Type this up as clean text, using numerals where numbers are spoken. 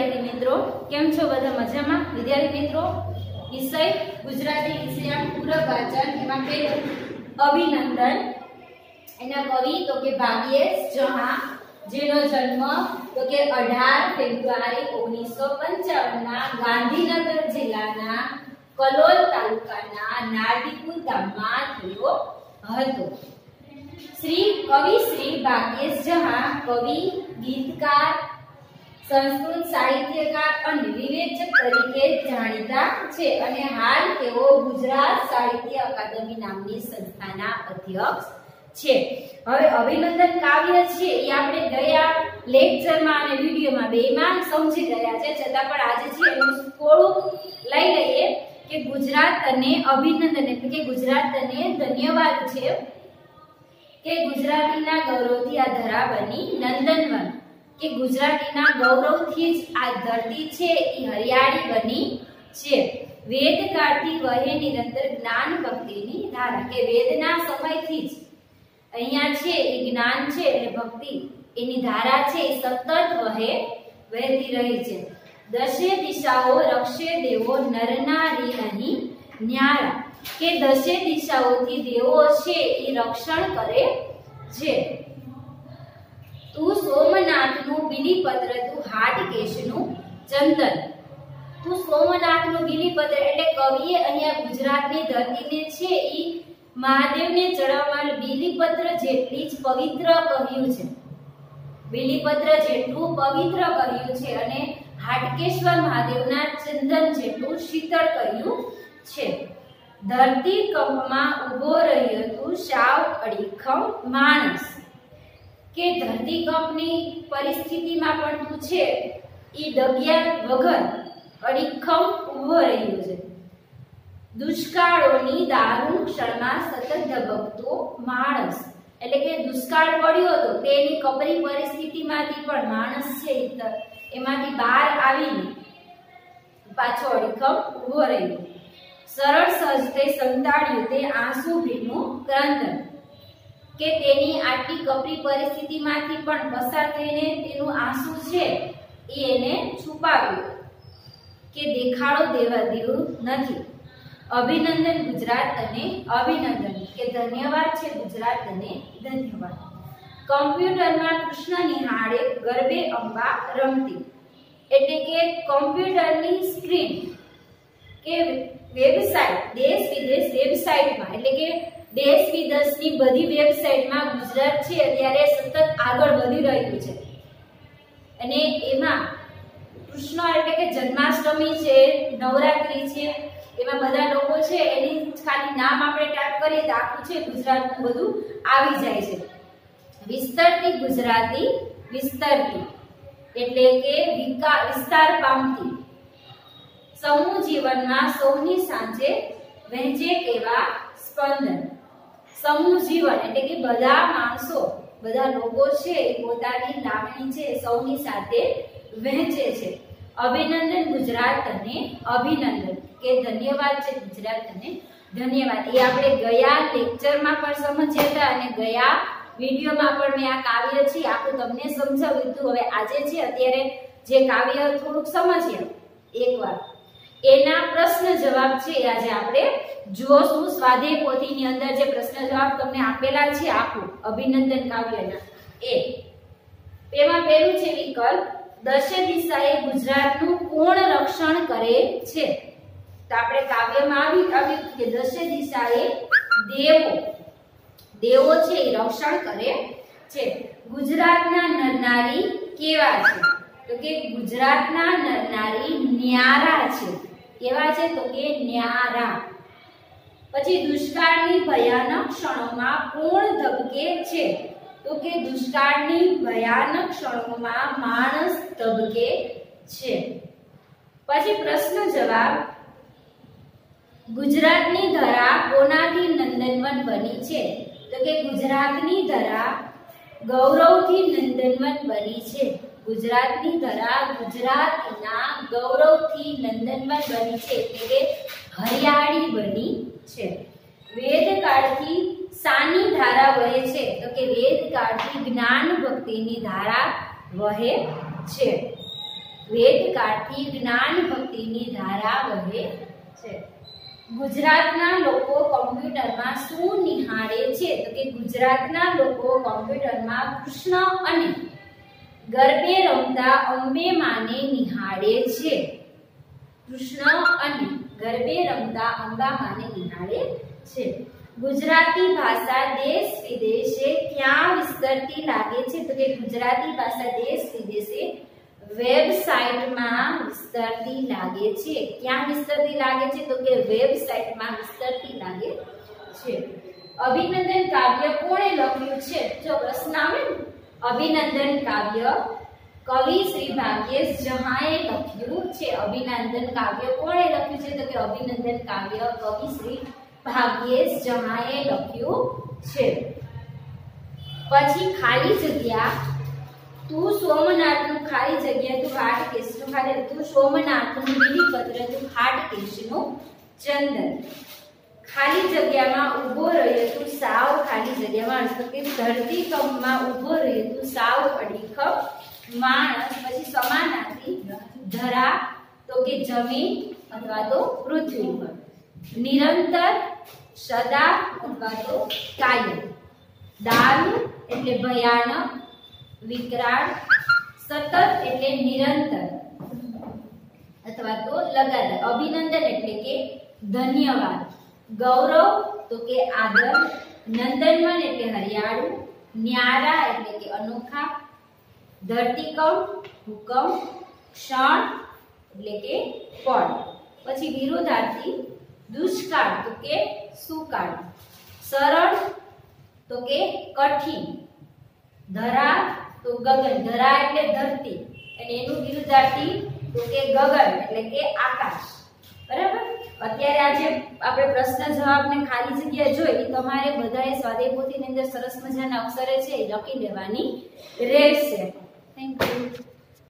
विद्यार्थी मित्रों केम छो बधा मजामां। विद्यार्थी मित्रों विषय गुजराती विषय पूरक वाचन एमां पहेलुं अभिनंदन। एना कवि तो के भाग्येश जहा, जेनो जन्म तो के 18 फेब्रुआरी 1955 ना गांधीनगर जिल्लाना कलोल तालुकाना नारदीपुर गाममां थयो हतो। कवि श्री भाग्येश जहा कवि, गीतकार, संस्कृत साहित्यकार और विवेचक तरीके जाणीता छे अने हाल तेओ गुजरात साहित्य अकादमी नामनी संस्थाना अध्यक्ष छे। हवे अभिनंदन काव्य छे ए आपणे गया लेक्चर में अने विडियो में बेमां समझी गया छे, छतां पण आज छे एनुं थोडुं लई लईए के गुजरात ने अभिनंदन एटले के गुजरात ने धन्यवाद छे के गुजरातीना गौरवथी आ धरा बनी नंदनवन, के गुजरातीना गौरवथी ज आ धरती छे ई हरियाળી बनी छे। वेदकाळथी वहे निरंतर ज्ञान भक्तिनी धारा, के वेदना समयथी ज अहींया छे ई ज्ञान छे એટલે भक्ति एनी धारा छे सतत वहेती रही छे। दशे दिशाओ रक्षे देवो नर नारी नहीं न्यारा, के दशे दिशाओथी देवो छे ई रक्षण करे छे। तू सोमनाथनु बीलीपत्र तू हाटकेशनु चंदन। तू सोमनाथनु बीलीपत्र એટલે કવિએ અહીંયા ગુજરાતની ધરતીને છે ઈ મહાદેવને ચડાવવામાં બીલીપત્ર જેટલી જ પવિત્ર કહ્યું છે, બીલીપત્ર જેટલું પવિત્ર કહ્યું છે અને હાટકેશ્વર મહાદેવના ચંદન જેટલું શીતળ કહ્યું છે। ધરતી કંપમાં ઊભો રહ્યો તું સાવ અડીખમ માણસ, કે ધરતી કંપની પરિસ્થિતિમાં પણ તું છે ઈ ડગ્યા વગર અડીખમ ઊભો રહ્યો છે। દુષ્કાળોની દારૂણ ક્ષણમાં સતત ધબકતો માણસ, એટલે કે દુષ્કાળ પડ્યો હતો તેની કપરી પરિસ્થિતિમાંથી પણ માણસ છે એમાંથી બહાર આવીને પાછો અડીખમ ઊભો રહ્યો। સરળ સહજતે સંતાડ્યું તે આંસુ ભીનું ક્રંદન, કે તેની આટલી કપરી પરિસ્થિતિમાંથી પણ પસાર થઈને તેનું આંસુ છે એ એને છુપાવ્યું, કે દેખાડો દેવા દેવું નથી। અભિનંદન ગુજરાત અને અભિનંદન, કે ધન્યવાદ છે ગુજરાત અને ધન્યવાદ। કમ્પ્યુટરમાં કૃષ્ણ નિહાળે ગરબે અંબા રમતી, એટલે કે કમ્પ્યુટરની સ્ક્રીન કે વેબસાઇટ દેશ વિદેશ વેબસાઇટમાં, એટલે કે દેશ વિદેશની બધી વેબસાઇટમાં ગુજરાત છે અત્યારે સતત આગળ વધી રહ્યું છે અને એમાં કૃષ્ણ એટલે કે જન્માષ્ટમી છે, નવરાત્રી છે, એમાં બધા લોકો છે એની ખાલી નામ આપણે ટાઈપ કરીએ તો આખું છે ગુજરાતનું બધું આવી જાય છે। વિસ્તરતી ગુજરાતી વિસ્તરતી એટલે કે વિસ્તાર પામતી। સમૂહ જીવનમાં સૌની સાંજે વહેંચે કેવા સ્પંદન। સમૂહ જીવન એટલે કે બધા માણસો બધા લોકો છે પોતાની લાગણી છે સૌની સાથે વહેંચે છે। અભિનંદન ગુજરાત અને અભિનંદન, કે ધન્યવાદ છે ગુજરાત અને ધન્યવાદ। એ આપણે ગયા લેક્ચરમાં પણ સમજ્યા હતા અને ગયા વિડિયોમાં પણ મેં આ કાવ્ય છે આખું તમને સમજાવ્યું હતું। હવે આજે છે અત્યારે જે કાવ્ય થોડુંક સમજીએ એકવાર, એના પ્રશ્ન જવાબ છે આજે આપણે જોશું। સ્વાધ્યાય પોથીની અંદર જે પ્રશ્ન જવાબ તમને આપેલા છે આખું અભિનંદન કાવ્યના એમાં પહેલું છે વિકલ્પ દશે દિશાએ ગુજરાતનું કોણ રક્ષણ કરે છે? તો આપણે કાવ્યમાં આવ્યું કે દશે દિશાએ દેવો છે એ રક્ષણ કરે છે। ગુજરાતના નરનારી કેવા છે? તો કે ગુજરાતના નરનારી ન્યારા છે। કેવા છે? તો કે ન્યારા। પછી દુષ્કાળની ભયાનક ક્ષણોમાં કોણ ધબકે છે? તો કે દુષ્કાળની ભયાનક ક્ષણોમાં માણસ ધબકે છે। પછી પ્રશ્ન જવાબ ગુજરાતની ધરા કોનાથી નંદનવન બની છે? તો કે ગુજરાતની ધરા ગૌરવથી નંદનવન બની છે। ગુજરાતની ધરા ગુજરાતના ગૌરવથી નંદનવન બની છે એટલે કે હરિયાળી બની છે। વેદકાળથી સાની ધારા વહે છે? તો કે વેદકાળથી જ્ઞાન ભક્તિની ધારા વહે છે। વેદકાળથી જ્ઞાન ભક્તિની ધારા વહે છે. ગુજરાતના લોકો કોમ્પ્યુટરમાં શું નિહાળે છે? તો કે ગુજરાતના લોકો કોમ્પ્યુટરમાં કૃષ્ણ અને ગરબે રમતા અંબે માને નિહાળે છે. કૃષ્ણ અને ગરબે રમતા અંબા માને નિહાળે છે. ગુજરાતી ભાષા દેશ વિદેશે ક્યાં વિસ્તરતી લાગે છે? તો કે ગુજરાતી ભાષા દેશ વિદેશે વેબસાઇટમાં વિસ્તરતી લાગે છે. ક્યાં વિસ્તરતી લાગે છે? તો કે વેબસાઇટમાં વિસ્તરતી લાગે છે. અભિનંદન કાવ્ય કોણે લખ્યું છે? જો પ્રશ્ન આવે ને, અભિનંદન કાવ્ય કવિ શ્રી ભાગ્યેશ જહાએ લખ્યું છે. અભિનંદન કાવ્ય કોણે લખ્યું છે? તો કે અભિનંદન કાવ્ય કવિ શ્રી ભાગ્યેશ જહાએ લખ્યું છે. પછી ખાલી જગ્યા તું સોમનાથનું ખાલી જગ્યા તું હાટકેશનું ખાલી તું સોમનાથનું બીલીપત્ર તું હાટકેશનું ચંદન. ખાલી જગ્યામાં ઊભો રહે તું સાવ ખાલી જગ્યામાં તો કે ધરતીકંપમાં ઊભો રહે તું સાવ અડીખમ માણસ. પછી સમાનાર્થી ધરા તો કે જમીન અથવા તો પૃથ્વી પર. નિરંતર સદા અથવા તો કાયમ. દારૂ એટલે ભયાનક વિકરાળ. સતત એટલે નિરંતર અથવા તો લગાતાર. અભિનંદન એટલે કે ધન્યવાદ. ગૌરવ તો કે આદર. નંદનવન એટલે હરિયાળું. ન્યારા એટલે કે અનોખા. ધરતીકંપ હુકમ. ક્ષણ એટલે કે પળ. પછી વિરુદ્ધાર્થી દુષ્કાળ તો કે સુકાળ. સરળ તો કે કઠિન. ધરા તો ગગન. ધરા એટલે ધરતી અને એનું વિરુદ્ધાર્થી તો કે ગગન એટલે કે આકાશ. બરાબર. અત્યારે આજે આપણે પ્રશ્ન જવાબ ને ખાલી જગ્યા જોઈ, તમારે બધાએ સ્વાધ્યાય પોથીની અંદર સરસ મજાના અક્ષરે છે એ લખી લેવાની રહેશે. Thank you.